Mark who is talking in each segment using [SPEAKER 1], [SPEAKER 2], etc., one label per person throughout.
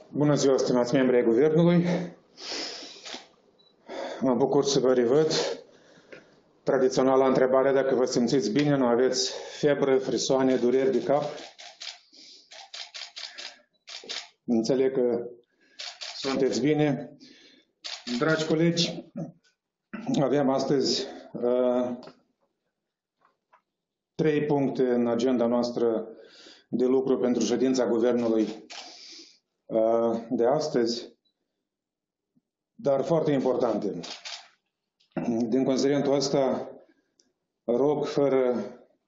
[SPEAKER 1] Bună ziua, stimați membri ai Guvernului. Mă bucur să vă revăd. Tradiționala întrebare, dacă vă simțiți bine, nu aveți febră, frisoane, dureri de cap. Înțeleg că sunteți bine. Dragi colegi, avem astăzi 3 puncte în agenda noastră de lucru pentru ședința Guvernului de astăzi, dar foarte importante. Din considerentul ăsta, rog, fără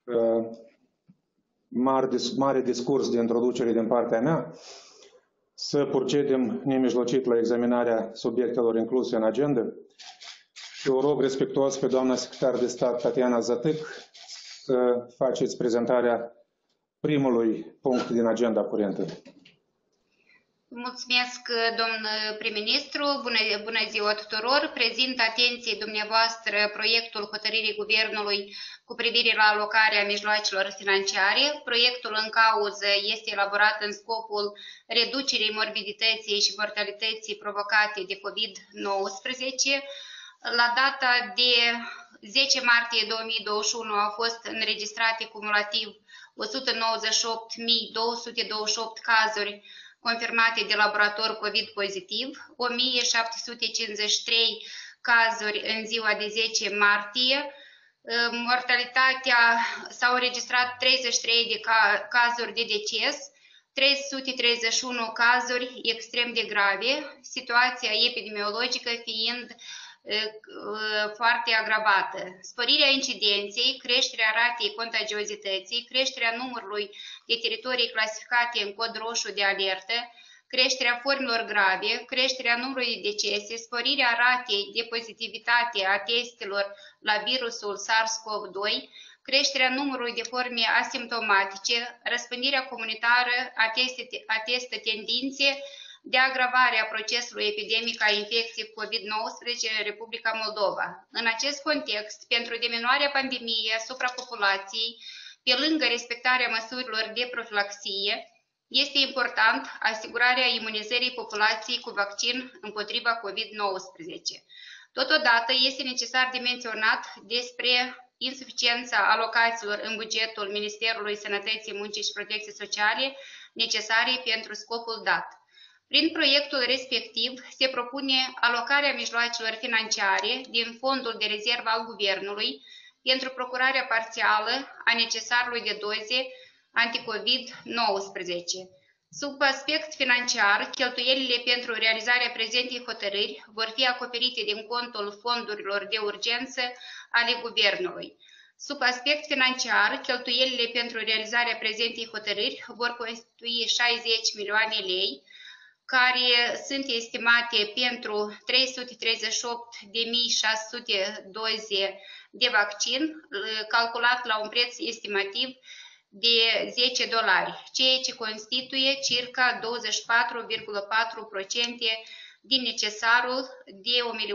[SPEAKER 1] mare discurs de introducere din partea mea, să procedem nemijlocit la examinarea subiectelor incluse în agenda și o rog respectuos pe doamna secretar de stat Tatiana Zătâc să faceți prezentarea primului punct din agenda curentă.
[SPEAKER 2] Mulțumesc, domn prim-ministru. Bună ziua tuturor. Prezint atenției dumneavoastră proiectul hotărârii Guvernului cu privire la alocarea mijloacelor financiare. Proiectul în cauză este elaborat în scopul reducerii morbidității și mortalității provocate de COVID-19. La data de 10 martie 2021 au fost înregistrate cumulativ 198.228 cazuri confirmate de laborator COVID pozitiv, 1753 cazuri în ziua de 10 martie. Mortalitatea s-au înregistrat 33 de cazuri de deces, 331 cazuri extrem de grave, situația epidemiologică fiind foarte agravată. Sporirea incidenței, creșterea ratei contagiozității, creșterea numărului de teritorii clasificate în cod roșu de alertă, creșterea formelor grave, creșterea numărului de decese, sporirea ratei de pozitivitate a testelor la virusul SARS-CoV-2, creșterea numărului de forme asimptomatice, răspândirea comunitară atestă tendințe de agravare a procesului epidemic a infecției COVID-19 în Republica Moldova. În acest context, pentru diminuarea pandemiei asupra populației, pe lângă respectarea măsurilor de profilaxie, este important asigurarea imunizării populației cu vaccin împotriva COVID-19. Totodată, este necesar de menționat despre insuficiența alocațiilor în bugetul Ministerului Sănătății, Muncii și Protecției Sociale necesare pentru scopul dat. Prin proiectul respectiv se propune alocarea mijloacelor financiare din fondul de rezervă al Guvernului pentru procurarea parțială a necesarului de doze anticovid-19. Sub aspect financiar, cheltuielile pentru realizarea prezentei hotărâri vor fi acoperite din contul fondurilor de urgență ale Guvernului. Sub aspect financiar, cheltuielile pentru realizarea prezentei hotărâri vor constitui 60 milioane lei, care sunt estimate pentru 338.600 doze de vaccin, calculat la un preț estimativ de $10, ceea ce constituie circa 24,4% din necesarul de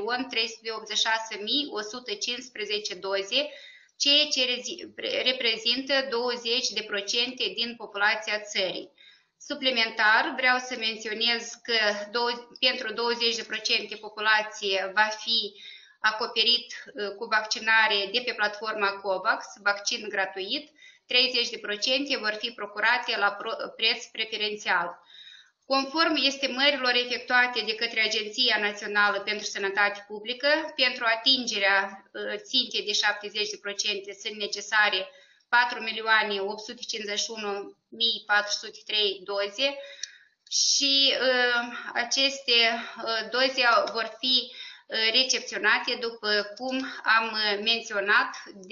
[SPEAKER 2] 1.386.115 doze, ceea ce reprezintă 20% din populația țării. Suplimentar, vreau să menționez că pentru 20% populație va fi acoperit cu vaccinare de pe platforma COVAX, vaccin gratuit, 30% vor fi procurate la preț preferențial. Conform estimărilor efectuate de către Agenția Națională pentru Sănătate Publică, pentru atingerea țintei de 70% sunt necesare 4.851.403 doze și aceste doze vor fi recepționate, după cum am menționat,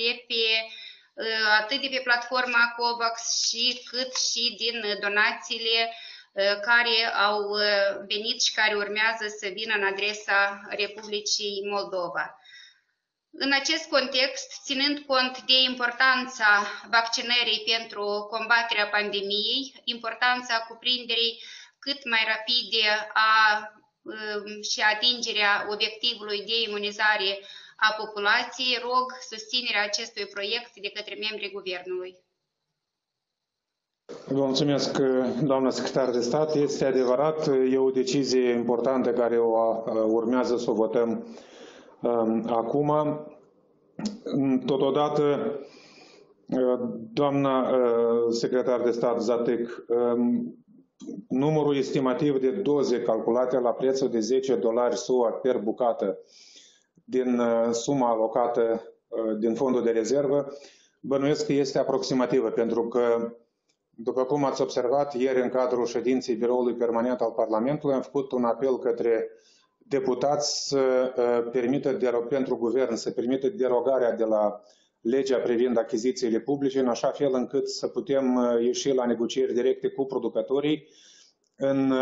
[SPEAKER 2] atât de pe platforma COVAX cât și din donațiile care au venit și care urmează să vină în adresa Republicii Moldova. În acest context, ținând cont de importanța vaccinării pentru combaterea pandemiei, importanța cuprinderii cât mai rapide și atingerea obiectivului de imunizare a populației, rog susținerea acestui proiect de către membrii Guvernului.
[SPEAKER 1] Vă mulțumesc, doamnă secretar de stat. Este adevărat, e o decizie importantă care urmează să o votăm acum. Totodată, doamna secretar de stat Zatec, numărul estimativ de doze calculate la prețul de $10 SUA per bucată din suma alocată din fondul de rezervă, bănuiesc că este aproximativă, pentru că, după cum ați observat, ieri în cadrul ședinței Biroului Permanent al Parlamentului am făcut un apel către deputați să permită pentru guvern să permită derogarea de la legea privind achizițiile publice, în așa fel încât să putem ieși la negocieri directe cu producătorii în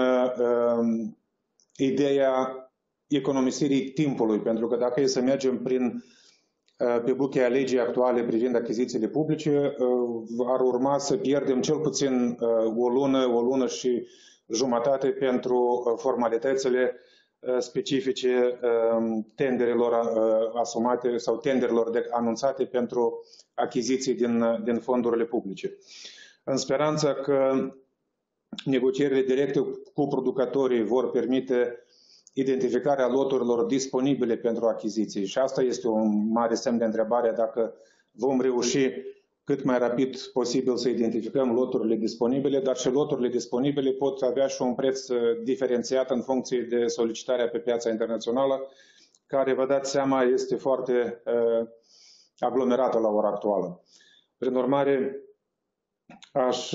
[SPEAKER 1] ideea economisirii timpului, pentru că dacă e să mergem pe buchea legii actuale privind achizițiile publice, ar urma să pierdem cel puțin o lună și jumătate pentru formalitățile specifice tenderelor asumate sau tenderelor anunțate pentru achiziții din fondurile publice. În speranța că negocierile directe cu producătorii vor permite identificarea loturilor disponibile pentru achiziții și asta este un mare semn de întrebare dacă vom reuși cât mai rapid posibil să identificăm loturile disponibile, dar și loturile disponibile pot avea și un preț diferențiat în funcție de solicitarea pe piața internațională, care, vă dați seama, este foarte aglomerată la ora actuală. Prin urmare, aș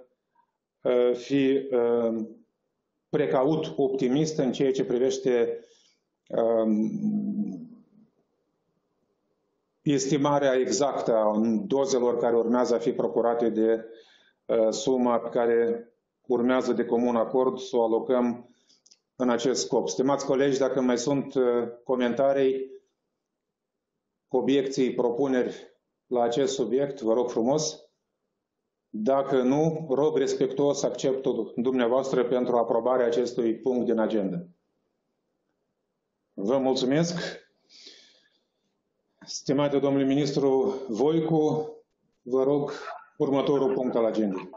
[SPEAKER 1] fi precaut optimist în ceea ce privește estimarea exactă a dozelor care urmează a fi procurate de suma pe care urmează de comun acord să o alocăm în acest scop. Stimați colegi, dacă mai sunt comentarii, obiecții, propuneri la acest subiect, vă rog frumos. Dacă nu, rog respectuos acceptul dumneavoastră pentru aprobarea acestui punct din agenda. Vă mulțumesc. Stimate domnule ministru Voicu, vă rog următorul punct al agendei.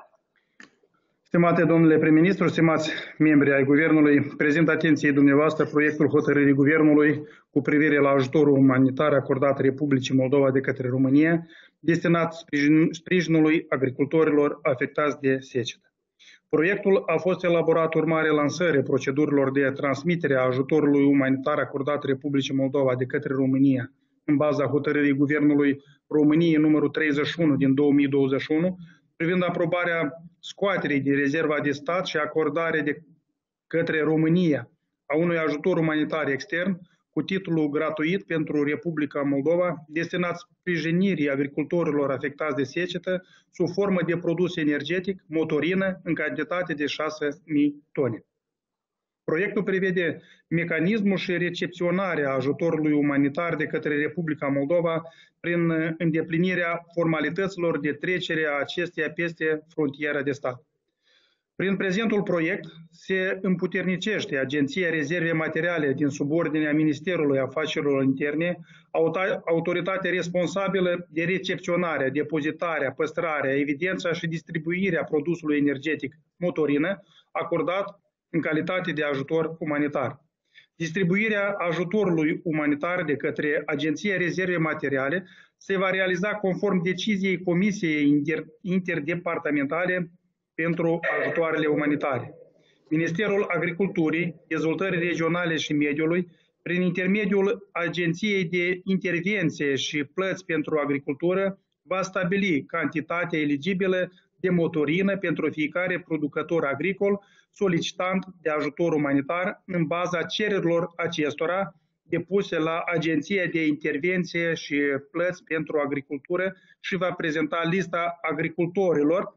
[SPEAKER 3] Stimate domnule prim-ministru, stimați membri ai Guvernului, prezint atenției dumneavoastră proiectul hotărârii Guvernului cu privire la ajutorul umanitar acordat Republicii Moldova de către România, destinat sprijinului agricultorilor afectați de secetă. Proiectul a fost elaborat urmare lansării procedurilor de transmitere a ajutorului umanitar acordat Republicii Moldova de către România, în baza hotărârii Guvernului României numărul 31 din 2021, privind aprobarea scoaterii din rezerva de stat și acordarea de către România a unui ajutor umanitar extern cu titlu gratuit pentru Republica Moldova, destinat sprijinirii agricultorilor afectați de secetă sub formă de produs energetic, motorină, în cantitate de 6.000 tone. Proiectul prevede mecanismul și recepționarea ajutorului umanitar de către Republica Moldova prin îndeplinirea formalităților de trecere a acesteia peste frontiera de stat. Prin prezentul proiect se împuternicește Agenția Rezerve Materiale din subordinea Ministerului Afacerilor Interne, autoritatea responsabilă de recepționarea, depozitarea, păstrarea, evidența și distribuirea produsului energetic motorină acordat în calitate de ajutor umanitar. Distribuirea ajutorului umanitar de către Agenția Rezerve Materiale se va realiza conform deciziei Comisiei Interdepartamentale pentru ajutoarele umanitare. Ministerul Agriculturii, Dezvoltării Regionale și Mediului, prin intermediul Agenției de Intervenție și Plăți pentru Agricultură, va stabili cantitatea eligibilă de motorină pentru fiecare producător agricol solicitant de ajutor umanitar în baza cererilor acestora depuse la Agenția de Intervenție și Plăți pentru Agricultură și va prezenta lista agricultorilor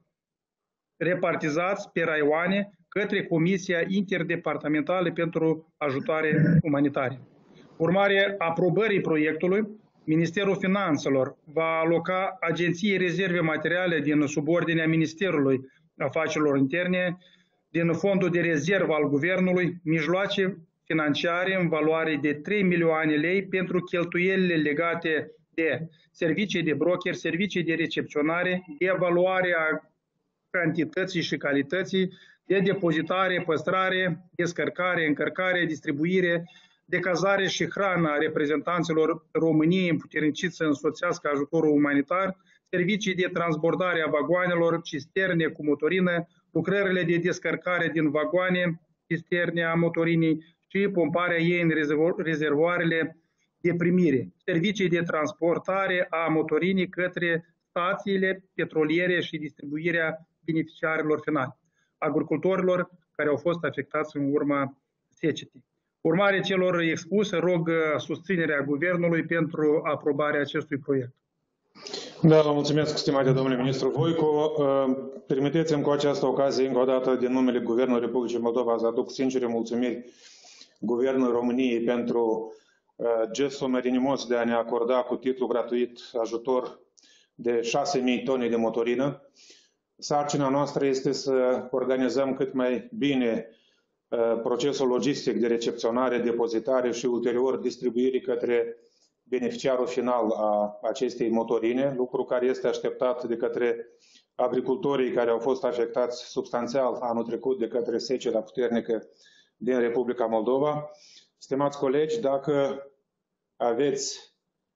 [SPEAKER 3] repartizați pe raioane către Comisia Interdepartamentală pentru Ajutoare Umanitare. Urmare aprobării proiectului, Ministerul Finanțelor va aloca Agenției Rezerve Materiale din subordinea Ministerului Afacerilor Interne, din fondul de rezervă al Guvernului, mijloace financiare în valoare de 3 milioane lei pentru cheltuielile legate de servicii de broker, servicii de recepționare, de evaluare a cantității și calității de depozitare, păstrare, descărcare, încărcare, distribuire, de cazare și hrană a reprezentanților României împuterniciți să însoțească ajutorul umanitar, servicii de transbordare a vagoanelor, cisterne cu motorină, lucrările de descărcare din vagoane, cisterne a motorinii și pomparea ei în rezervoarele de primire, servicii de transportare a motorinii către stațiile petroliere și distribuirea beneficiarilor finali, agricultorilor care au fost afectați în urma secetii. Urmare celor expuse, rog susținerea Guvernului pentru aprobarea acestui proiect.
[SPEAKER 1] Da, vă mulțumesc, stimate domnule ministru Voicu. Permiteți-mi cu această ocazie, încă o dată, din numele Guvernului Republicii Moldova, să aduc sincere mulțumiri Guvernului României pentru gestul mărinimos de a ne acorda cu titlu gratuit ajutor de 6.000 tone de motorină. Sarcina noastră este să organizăm cât mai bine procesul logistic de recepționare, depozitare și ulterior distribuire către beneficiarul final a acestei motorine, lucru care este așteptat de către agricultorii care au fost afectați substanțial anul trecut de către seceta puternică din Republica Moldova. Stimați colegi, dacă aveți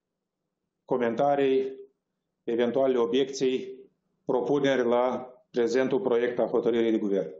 [SPEAKER 1] comentarii, eventuale obiecții, propuneri la prezentul proiect a hotărârii de guvern.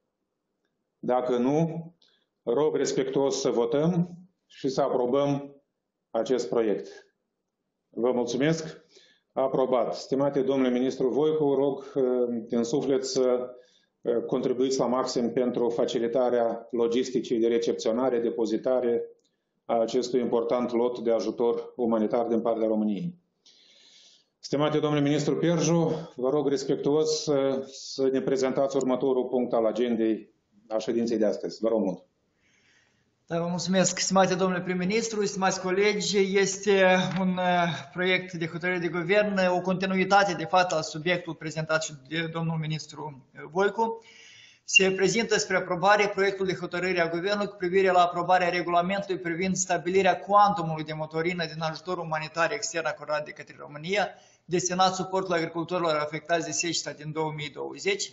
[SPEAKER 1] Dacă nu, rog respectuos să votăm și să aprobăm acest proiect. Vă mulțumesc. Aprobat. Stimate domnule ministru Voicu, rog din suflet să contribuiți la maxim pentru facilitarea logisticii de recepționare, depozitare a acestui important lot de ajutor umanitar din partea României. Stimate domnule ministru Pierju, vă rog respectuos să ne prezentați următorul punct al agendei a ședinței de astăzi. Vă rog mult.
[SPEAKER 4] Da, vă mulțumesc, stimate domnule prim-ministru, stimați colegi. Este un proiect de hotărâre de guvern, o continuitate de fapt al subiectului prezentat și de domnul ministru Voicu. Se prezintă spre aprobare proiectul de hotărâre a Guvernului cu privire la aprobarea regulamentului privind stabilirea cuantumului de motorină din ajutorul umanitar extern acordat de către România, destinat suportului agricultorilor afectați de seceta din 2020.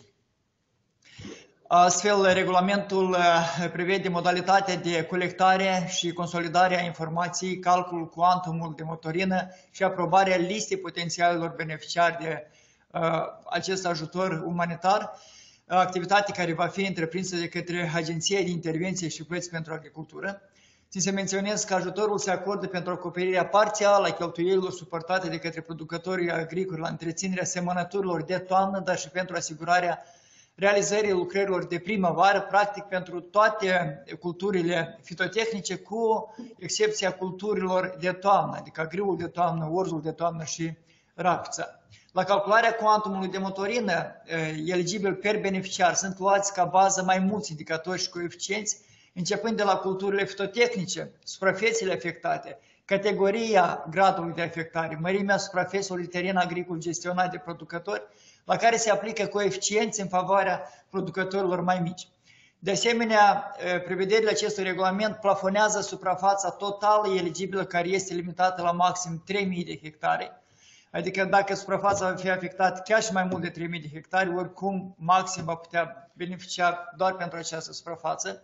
[SPEAKER 4] Astfel, regulamentul prevede modalitatea de colectare și consolidare a informației, calculul cuantumul de motorină și aprobarea listei potențialilor beneficiari de acest ajutor umanitar, activitate care va fi întreprinsă de către Agenția de Intervenție și Plăți pentru Agricultură. Țin să menționez că ajutorul se acordă pentru acoperirea parțială a cheltuielilor suportate de către producătorii agricoli la întreținerea semănăturilor de toamnă, dar și pentru asigurarea realizării lucrărilor de primăvară, practic pentru toate culturile fitotehnice, cu excepția culturilor de toamnă, adică grâul de toamnă, orzul de toamnă și rapița. La calcularea cuantumului de motorină eligibil per beneficiar sunt luați ca bază mai mulți indicatori și coeficienți, începând de la culturile fitotehnice, suprafețele afectate, categoria gradului de afectare, mărimea suprafețelor de teren agricol gestionat de producători, la care se aplică coeficienți în favoarea producătorilor mai mici. De asemenea, prevederile acestui regulament plafonează suprafața totală eligibilă, care este limitată la maxim 3.000 de hectare, adică dacă suprafața va fi afectată chiar și mai mult de 3.000 de hectare, oricum maxim va putea beneficia doar pentru această suprafață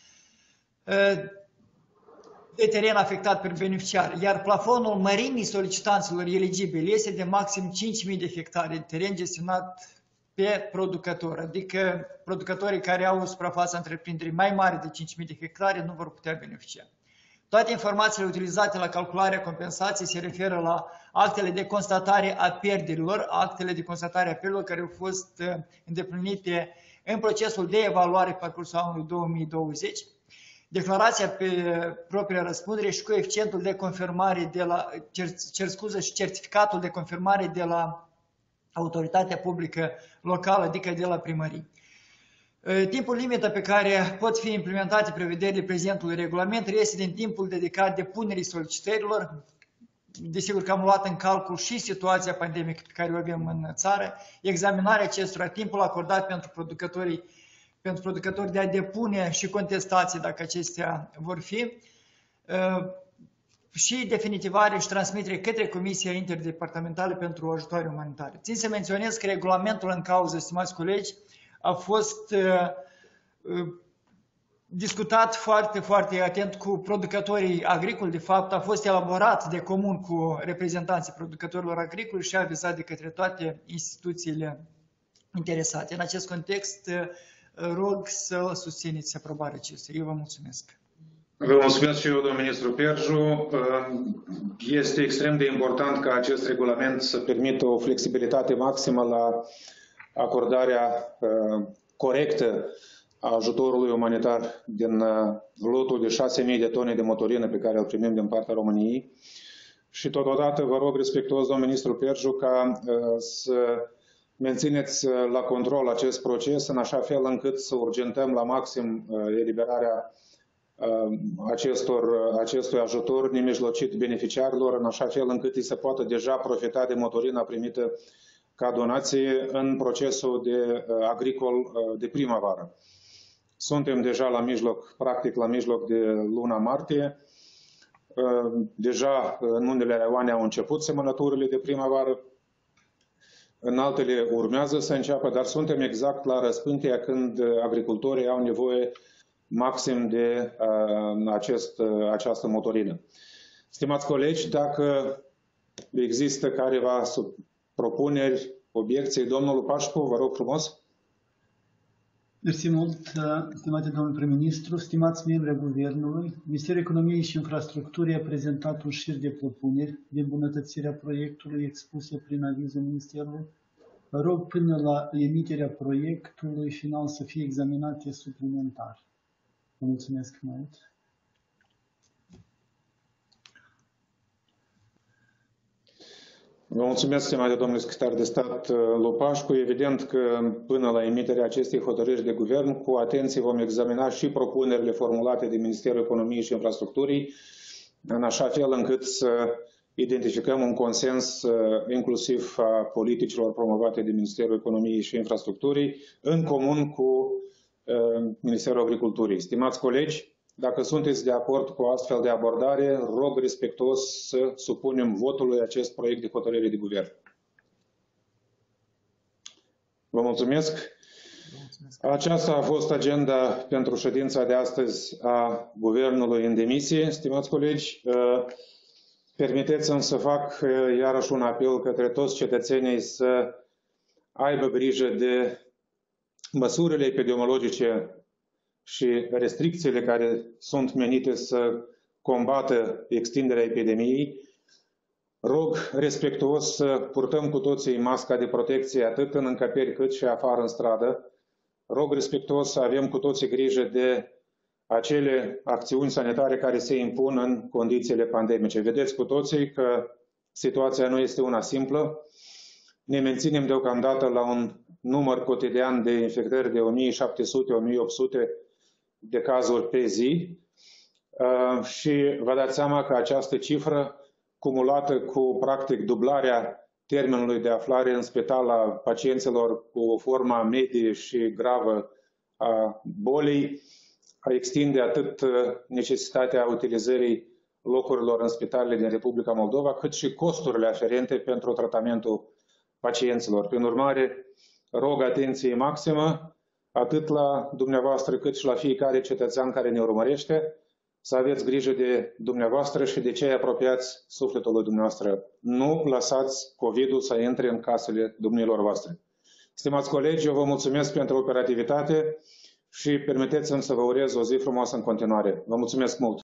[SPEAKER 4] de teren afectat pe beneficiar, iar plafonul mărimii solicitanților eligibili este de maxim 5.000 de hectare de teren gestionat pe producător, adică producătorii care au o suprafață întreprinderii mai mare de 5.000 de hectare nu vor putea beneficia. Toate informațiile utilizate la calcularea compensației se referă la actele de constatare a pierderilor, actele de constatare a pierderilor care au fost îndeplinite în procesul de evaluare pe parcursul anului 2020, declarația pe propria răspundere și coeficientul de confirmare de la, și certificatul de confirmare de la autoritatea publică locală, adică de la primărie. Timpul limită pe care pot fi implementate prevederile prezentului regulament este din timpul dedicat depunerii solicitărilor. Desigur că am luat în calcul și situația pandemică pe care o avem în țară, examinarea acestora, timpul acordat pentru producători de a depune și contestații dacă acestea vor fi, și definitivare și transmitere către Comisia Interdepartamentală pentru Ajutoare Umanitare. Țin să menționez că regulamentul în cauză, stimați colegi, a fost discutat foarte, foarte atent cu producătorii agricoli. De fapt, a fost elaborat de comun cu reprezentanții producătorilor agricoli și avizat de către toate instituțiile interesate. În acest context, rog să susțineți aprobarea acestei. Eu vă mulțumesc.
[SPEAKER 1] Vă mulțumesc și eu, domnul ministru Perju. Este extrem de important ca acest regulament să permită o flexibilitate maximă la acordarea corectă a ajutorului umanitar din lotul de 6.000 de tone de motorină pe care îl primim din partea României. Și totodată vă rog respectuos, domnul ministru Perju, ca să mențineți la control acest proces în așa fel încât să urgentăm la maxim eliberarea acestui ajutor nemijlocit beneficiarilor, în așa fel încât îi se poată deja profita de motorina primită ca donație în procesul agricol de primăvară. Suntem deja la mijloc, practic la mijloc de luna martie. Deja în unele raioane au început semănăturile de primăvară, în altele urmează să înceapă, dar suntem exact la răspântia când agricultorii au nevoie maxim de această motorină. Stimați colegi, dacă există careva propuneri, obiecții, domnul Pașcu, vă rog frumos.
[SPEAKER 5] Mersi mult, stimate domnul prim-ministru, stimați membri ai Guvernului. Ministerul Economiei și Infrastructurii a prezentat un șir de propuneri de îmbunătățire a proiectului expuse prin avizul Ministerului. Vă rog până la emiterea proiectului final să fie examinate suplimentar. Vă mulțumesc mult.
[SPEAKER 1] Vă mulțumesc, stimate domnule secretar de stat Lopașcu. Evident că până la emiterea acestei hotărâri de guvern, cu atenție vom examina și propunerile formulate de Ministerul Economiei și Infrastructurii, în așa fel încât să identificăm un consens inclusiv a politicilor promovate de Ministerul Economiei și Infrastructurii, în comun cu Ministerul Agriculturii. Stimați colegi, dacă sunteți de acord cu astfel de abordare, rog respectuos să supunem votului acest proiect de hotărâre de guvern. Vă mulțumesc. Aceasta a fost agenda pentru ședința de astăzi a Guvernului în demisie. Stimați colegi, permiteți-mi să fac iarăși un apel către toți cetățenii să aibă grijă de măsurile epidemiologice și restricțiile care sunt menite să combată extinderea epidemiei. Rog respectuos să purtăm cu toții masca de protecție atât în încăperi cât și afară în stradă. Rog respectuos să avem cu toții grijă de acele acțiuni sanitare care se impun în condițiile pandemice. Vedeți cu toții că situația nu este una simplă. Ne menținem deocamdată la un număr cotidian de infectări de 1700-1800 de cazuri pe zi și vă dați seama că această cifră, cumulată cu practic dublarea termenului de aflare în spital a pacienților cu o formă medie și gravă a bolii, extinde atât necesitatea utilizării locurilor în spitalele din Republica Moldova, cât și costurile aferente pentru tratamentul pacienților. Prin urmare, rog atenție maximă, atât la dumneavoastră cât și la fiecare cetățean care ne urmărește, să aveți grijă de dumneavoastră și de cei apropiați sufletului dumneavoastră. Nu lăsați COVID-ul să intre în casele dumneilor voastre. Stimați colegi, eu vă mulțumesc pentru operativitate și permiteți-mi să vă urez o zi frumoasă în continuare. Vă mulțumesc mult!